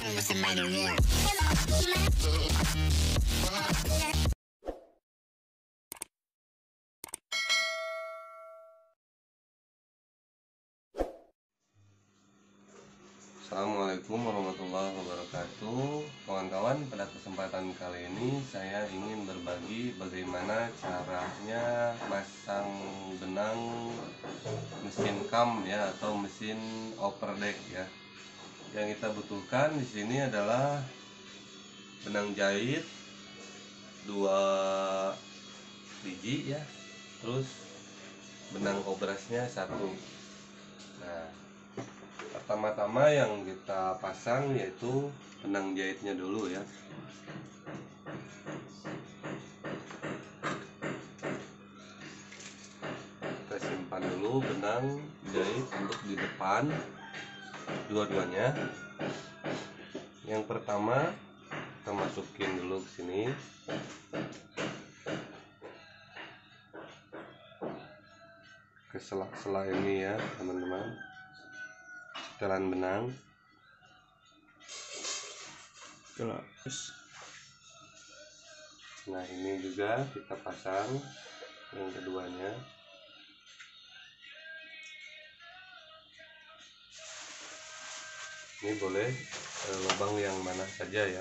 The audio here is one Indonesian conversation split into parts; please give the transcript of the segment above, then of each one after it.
Assalamualaikum warahmatullahi wabarakatuh. Kawan-kawan, pada kesempatan kali ini saya ingin berbagi bagaimana caranya masang benang mesin cam ya, atau mesin overdeck ya. Yang kita butuhkan di sini adalah benang jahit 2 biji ya, terus benang obrasnya 1. Nah, pertama-tama yang kita pasang yaitu benang jahitnya dulu ya. Kita simpan dulu benang jahit untuk di depan dua-duanya. Yang pertama kita masukin dulu ke sini. Ke sela-sela ini ya, teman-teman. Setelan benang. Nah, ini juga kita pasang yang keduanya. Ini boleh lubang yang mana saja ya.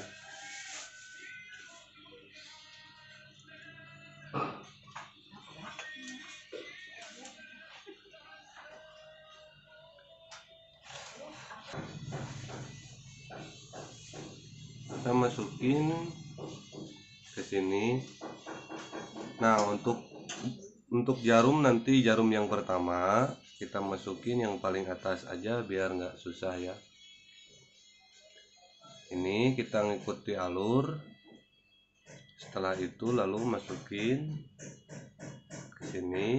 Kita masukin ke sini. Nah, untuk jarum, nanti jarum yang pertama kita masukin yang paling atas aja biar nggak susah ya. Ini kita ngikuti alur. Setelah itu lalu masukin ke sini.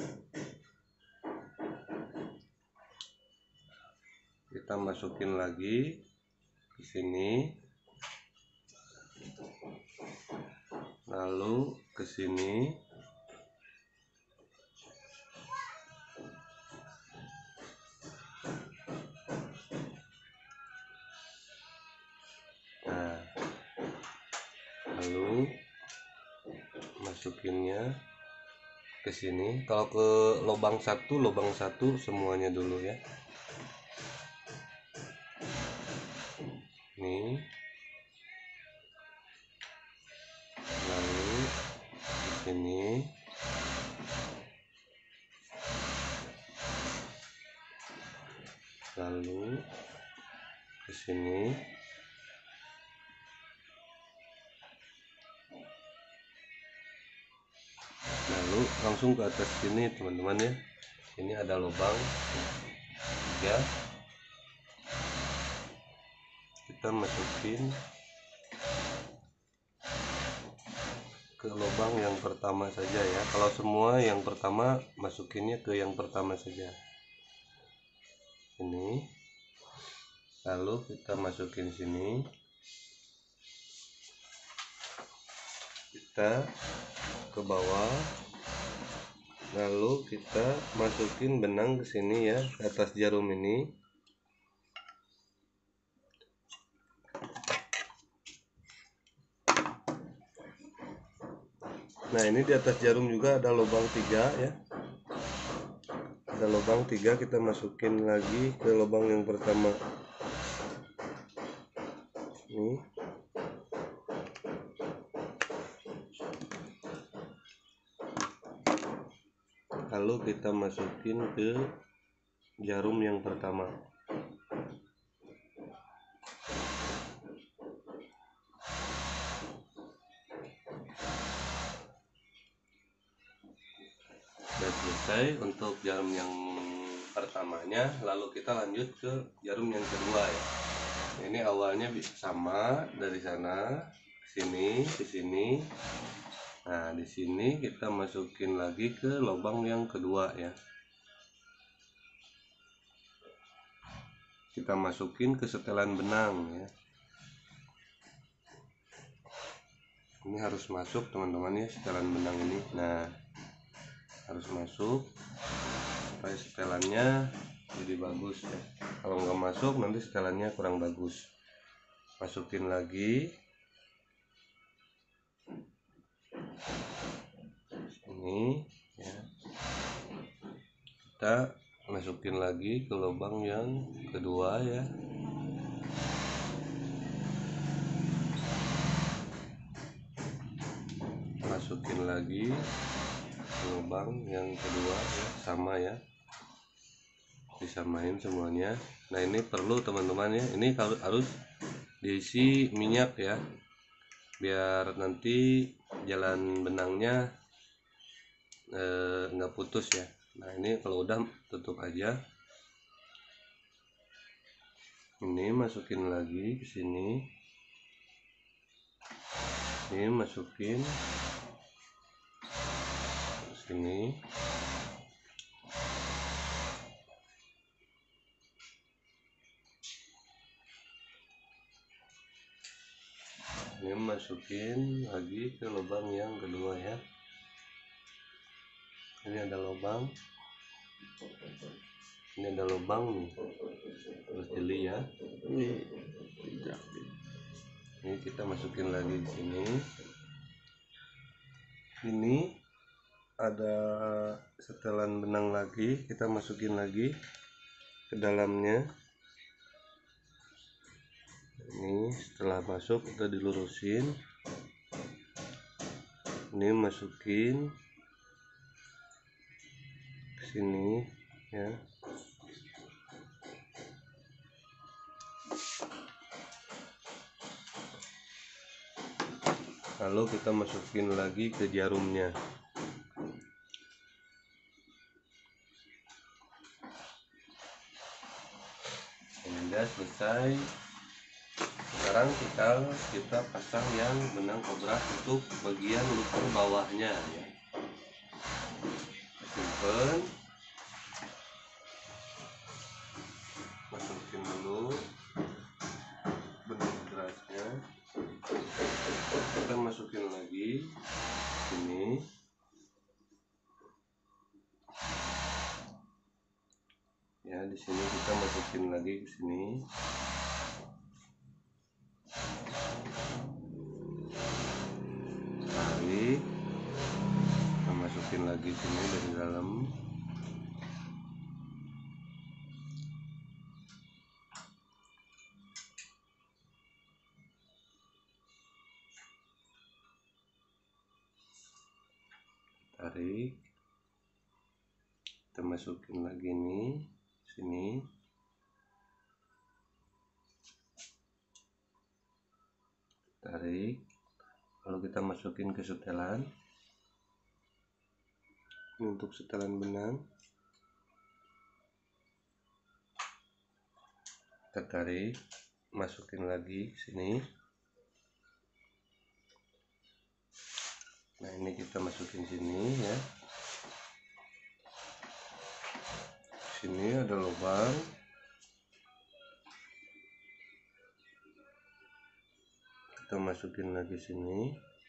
Kita masukin lagi ke sini. Lalu ke sini. Nah, lalu masukinnya ke sini. Kalau ke lubang satu semuanya dulu ya. Nih. Lalu ke sini. Lalu ke sini. Lalu langsung ke atas sini, teman-teman ya. Ini ada lubang ya. Kita masukin ke lubang yang pertama saja ya. Kalau semua yang pertama, masukinnya ke yang pertama saja. Ini. Lalu kita masukin sini. Kita ke bawah. Lalu kita masukin benang ke sini ya, ke atas jarum ini. Nah, ini di atas jarum juga ada lubang 3 ya. Ada lubang 3, kita masukin lagi ke lubang yang pertama. Nih. Lalu kita masukin ke jarum yang pertama. Sudah selesai untuk jarum yang pertamanya. Lalu kita lanjut ke jarum yang kedua ya. Ini awalnya sama dari sana ke sini. Nah, di sini kita masukin lagi ke lubang yang kedua ya. Kita masukin ke setelan benang ya. Ini harus masuk, teman-teman ya, setelan benang ini. Nah, harus masuk supaya setelannya jadi bagus ya. Kalau nggak masuk nanti setelannya kurang bagus. masukin lagi ini ya, kita masukin lagi ke lubang yang kedua ya, masukin lagi ke lubang yang kedua ya, sama ya, disamain semuanya. Nah ini perlu teman-teman ya, ini harus diisi minyak ya, biar nanti jalan benangnya nggak putus ya. Nah ini kalau udah tutup aja, ini masukin lagi ke sini, ini masukin ke sini, ini masukin lagi ke lubang yang kedua ya. Ini ada lubang, ini ada lubang nih, terus jeli ya. Ini kita masukin lagi di sini. Ini ada setelan benang lagi, kita masukin lagi ke dalamnya. Ini setelah masuk kita dilurusin, ini masukin ke sini ya. Lalu kita masukin lagi ke jarumnya. Sudah selesai. Sekarang kita pasang yang benang obrak untuk bagian lubang bawahnya ya. Simpen, masukin dulu benang obrasnya, kita masukin lagi sini. Ya, di sini kita masukin lagi ke sini. Tarik, kita masukin lagi sini dari dalam. Tarik, kita masukin lagi nih sini. Tarik, lalu kita masukin ke setelan. Ini untuk setelan benang, kita tarik, masukin lagi ke sini. Nah ini kita masukin sini ya. Sini ada lubang, kita masukin lagi sini.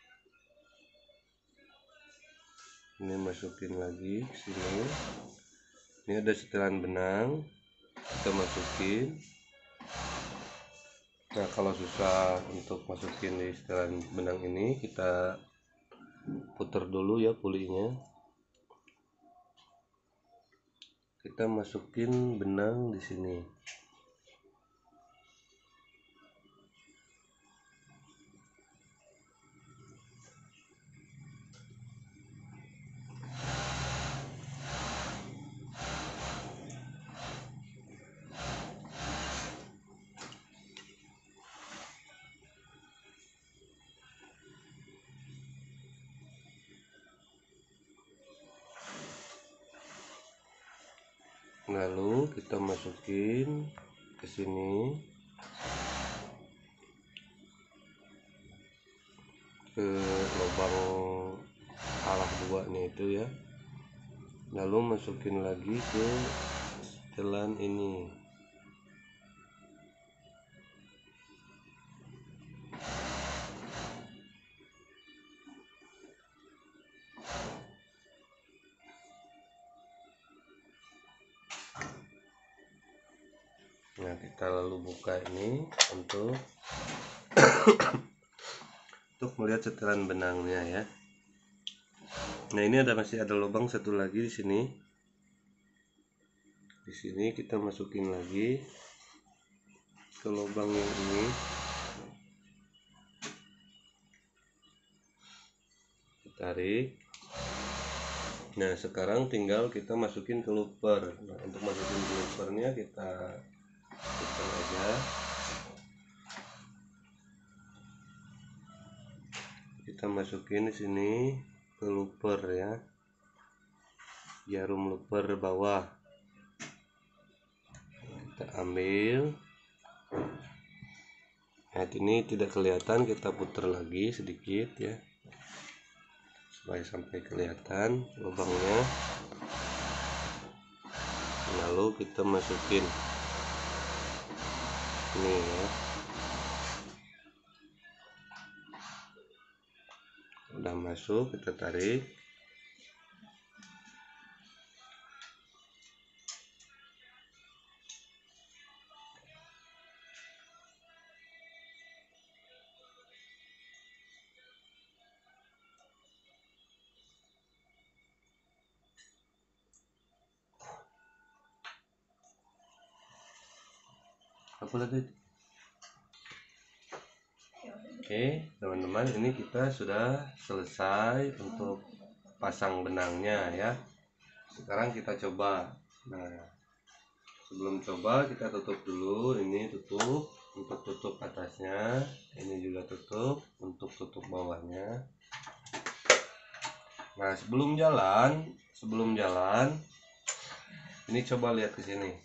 Ini masukin lagi sini. Ini ada setelan benang, kita masukin. Nah kalau susah untuk masukin di setelan benang ini, kita putar dulu ya pulinya. Kita masukin benang di sini. Lalu kita masukin ke sini, ke lubang arah duanya itu ya. Lalu masukin lagi ke setelan ini. Nah, kita lalu buka ini untuk melihat setelan benangnya ya. Nah, ini masih ada lubang satu lagi di sini. Di sini kita masukin lagi ke lubang yang ini. Tarik. Nah, sekarang tinggal kita masukin ke looper. Nah, untuk masukin ke loopernya kita putar aja. Kita masukin di sini ke looper ya, jarum looper bawah. Kita ambil. Nah, ini tidak kelihatan, kita putar lagi sedikit ya, supaya sampai kelihatan lubangnya. Lalu kita masukin ini ya. Udah masuk, kita tarik. Apa lagi? Oke, teman-teman, ini kita sudah selesai untuk pasang benangnya ya. Sekarang kita coba. Nah, sebelum coba kita tutup dulu. Ini tutup untuk tutup atasnya, ini juga tutup untuk tutup bawahnya. Nah, sebelum jalan, ini coba lihat ke sini.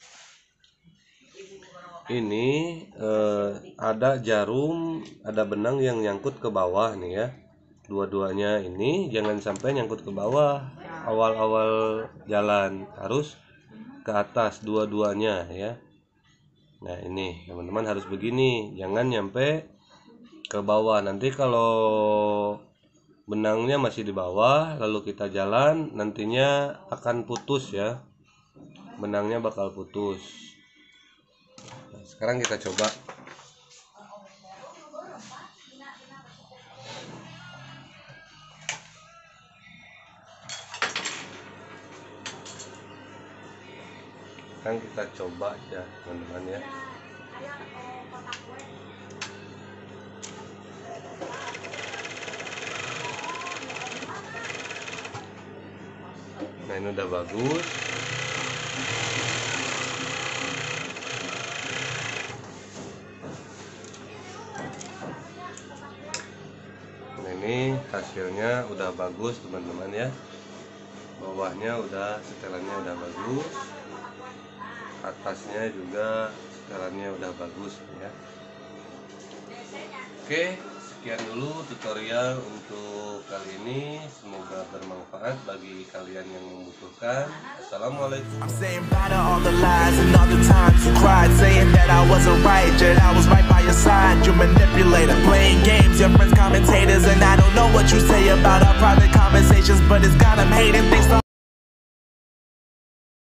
Ini ada jarum, ada benang yang nyangkut ke bawah nih ya. Dua-duanya ini jangan sampai nyangkut ke bawah awal-awal jalan, harus ke atas dua-duanya ya. Nah, ini teman-teman harus begini, jangan nyampe ke bawah. Nanti kalau benangnya masih di bawah lalu kita jalan, nantinya akan putus ya, benangnya bakal putus. Nah, sekarang kita coba. Sekarang kita coba ya teman-teman ya. Nah, ini udah bagus. Nah, ini hasilnya udah bagus teman-teman ya. Bawahnya udah, setelannya udah bagus. Atasnya juga setelannya udah bagus ya. Oke, sekian dulu tutorial untuk kali ini. Semoga bermanfaat bagi kalian yang membutuhkan. Assalamualaikum. I'm saying bye to all the lies and all the times you cried, saying that I wasn't right, yet I was right by your side. You manipulator, playing games, your friends commentators, and I don't know what you say about our private conversations, but it's got them hating. Thanks to